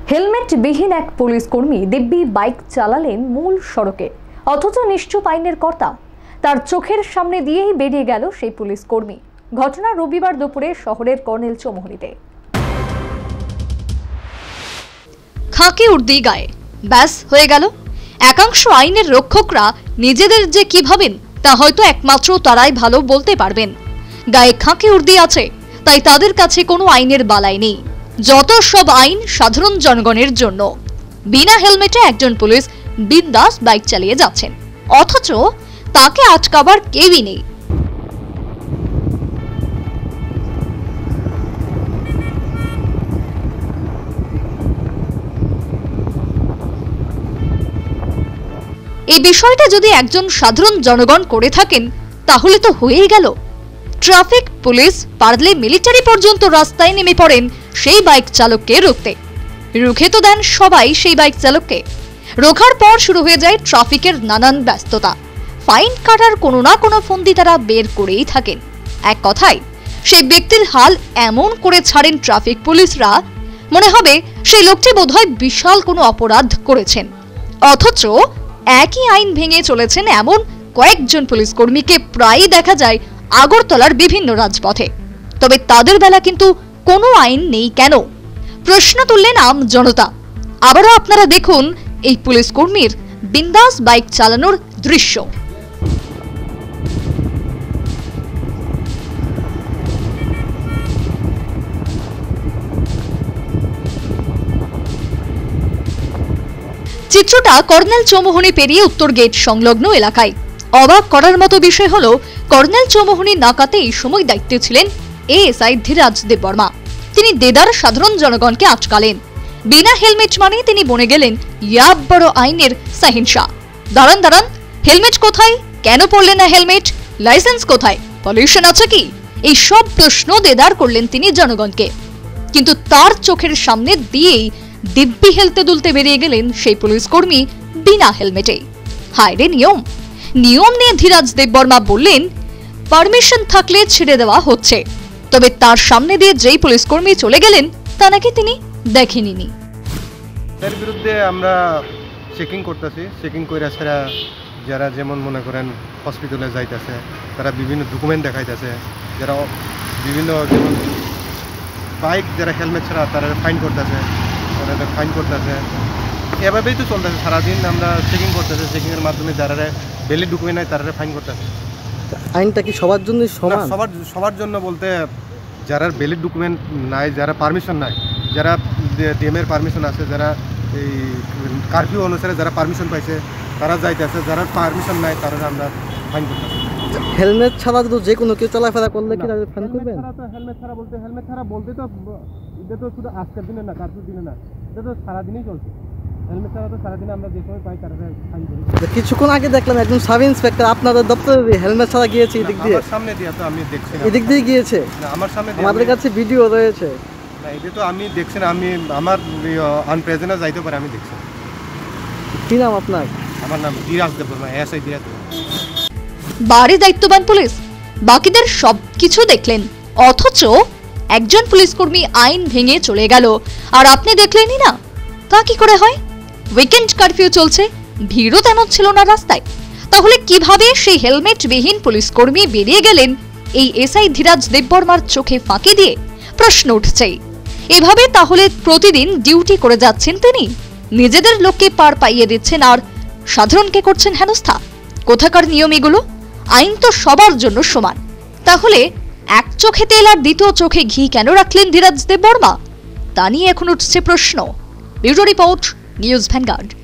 হেলমেটবিহীন এক পুলিশ কর্মী দিব্যি বাইক চালালেন মূল সড়কে, অথচ নিশ্চুপ আইনের কর্তা। তার চোখের সামনে দিয়েই বেরিয়ে গেল সেই পুলিশ কর্মী। ঘটনা রবিবার দুপুরে শহরের কর্নেল চৌমুহনীতে। খাকি উর্দি গায়ে ব্যাস হয়ে গেল। একাংশ আইনের রক্ষকরা নিজেদের যে কি ভাবেন তা হয়তো একমাত্র তারাই ভালো বলতে পারবেন। গায়ে খাকি উর্দি আছে তাই তাদের কাছে কোনো আইনের বালাই নেই। যত সব আইন সাধারণ জনগণের জন্য। বিনা হেলমেটে একজন পুলিশ বিন্দাস বাইক চালিয়ে যাচ্ছেন, অথচ তাকে আটকাবার কেউই নেই। এই বিষয়টা যদি একজন সাধারণ জনগণ করে থাকেন তাহলে তো হয়েই গেল। ট্রাফিক পুলিশ পারলে মিলিটারি পর্যন্ত রাস্তায় নেমে পড়েন সেই বাইক চালককে রুখতে। রুখে তো দেন সবাই সেই বাইক চালককে। রোখার পর শুরু হয়ে যায় ট্রাফিকের নানান ব্যস্ততা। ফাইন কাটার কোনো না কোনো ফন্দি তারা বের করেই থাকেন। এক কথায় সেই ব্যক্তির হাল এমন করে ছাড়েন ট্রাফিক পুলিশরা, মনে হবে সেই লোকটি বোধহয় বিশাল কোনো অপরাধ করেছেন। অথচ একই আইন ভেঙে চলেছেন এমন কয়েকজন পুলিশ কর্মীকে প্রায়ই দেখা যায় আগরতলার বিভিন্ন রাজপথে। তবে তাদের বেলা কিন্তু কোনো আইন নেই কেন? প্রশ্ন তুললেন আম জনতা। আবারও আপনারা দেখুন এই পুলিশ কর্মীর বিন্দাস বাইক চালানোর দৃশ্য। চিত্রটা কর্নেল চৌমুহনী পেরিয়ে উত্তর গেট সংলগ্ন এলাকায়। অবাক করার মতো বিষয় হলো, কর্নেল চৌমুহনী নাকাতে এই সময় দায়িত্বে ছিলেন এএসআই ধীরাজ দেববর্মা। তিনি দেদার সাধারণ জনগণকে আটকালেন। বিনা হেলমেট মানে তিনি বনে গেলেন ইয়াব বড় আইনের সাহিংসা। দাঁড়ান দাঁড়ান, হেলমেট কোথায়? কেন পড়লেন না হেলমেট? লাইসেন্স কোথায়? পলিউশন আছে কি? এই সব প্রশ্ন দেদার করলেন তিনি জনগণকে। কিন্তু তার চোখের সামনে দিয়েই দিব্যি হেলতে দুলতে বেরিয়ে গেলেন সেই পুলিশ কর্মী বিনা হেলমেটে। হায় রে নিয়ম! নিয়ম নিয়ে ধীরাজ দেববর্মা বললেন, পারমিশন থাকলে ছেড়ে দেওয়া হচ্ছে। তবে তার সামনে দিয়ে যেই পুলিশ কর্মী চলে গেলেন তা নাকি তিনি দেখেননি। এর বিরুদ্ধে আমরা চেকিং করতেছি। চেকিং করে সেরা যারা যেমন মনে করেন হসপিটালে যাইতেছে, তারা বিভিন্ন ডকুমেন্ট দেখাইতেছে। যারা বিভিন্ন যেমন বাইক যারা হেলমেট ছাড়া তারা ফাইন করতেছে, তারা ফাইন করতেছে। এভাবেই তো চলতেছে সারাদিন। আমরা চেকিং করতেছি। চেকিংয়ের মাধ্যমে যারা ভ্যালিড ডকুমেন্ট নাই তারা ফাইন করতেছে। আইনটা কি সবার জন্য সমান? সবার জন্য বলতে যারা ভ্যালিড ডকুমেন্ট নাই, যারা পারমিশন নাই, যারা ডিএমের পারমিশন আছে, যারা এই কারফিউ অনুসারে যারা পারমিশন পাইছে তারা যাইতেছে। যারা পারমিশন নাই তারা আমরা ফাইন করতেছি। হেলমেট ছাড়া তো যে কোনো কেউ চলাফেরা করলে কি ফাইন করবেন? হেলমেট ছাড়া বলতে তো এটা তো শুধু আজকের দিনে না, কারফিউ দিনে না, এটা তো সারাদিনই চলছে। হেলমেট ছাড়া তো সারাদিনে আমরা যে সময় পাই তারা ফাইন করি। কিছুক্ষণ আগে দেখলাম একজন সাব ইন্সপেক্টর আপনাদের দপ্তরে হেলমেট ছাড়া গিয়েছে। এদিক দিয়ে আমার সামনে দিয়ে তো আমি দেখছি না। এদিক দিয়ে গিয়েছে না, আমার সামনে আমাদের কাছে ভিডিও রয়েছে। না, এটা তো আমি দেখছি না। আমি আমার আনপ্রেজেন্টে যাইতে পারে, আমি দেখছি। কি নাম আপনার? আমার নাম ধীরাজ দেববর্মা, এসআই ধীরাজ দেববর্মা। বাড়ি দায়িত্ববান পুলিশ বাকিদের সবকিছু দেখলেন, অথচ একজন পুলিশ কর্মী আইন ভেঙে চলে গেল আর আপনি দেখলেনই না। তা কি করে হয়? উইকেন্ড কারফিউ চলছে, ভিড়ও তেমন ছিল না রাস্তায়। তাহলে কিভাবে সেই হেলমেটবিহীন পুলিশ কর্মী বেরিয়ে গেলেন এই এসআই ধীরাজ দেববর্মার চোখে ফাঁকি দিয়ে? প্রশ্ন উঠছে। এভাবে তাহলে প্রতিদিন ডিউটি করে যাচ্ছেন তিনি, নিজেদের লোককে পার পাইয়ে দিচ্ছেন আর সাধারণকে করছেন হেনস্থা। কোথাকার নিয়ম এগুলো? আইন তো সবার জন্য সমান। তাহলে এক চোখে তেল আর দ্বিতীয় চোখে ঘি কেন রাখলেন ধীরাজ দেববর্মা? তা নিয়ে এখন উঠছে প্রশ্ন। Bureau report, news vanguard.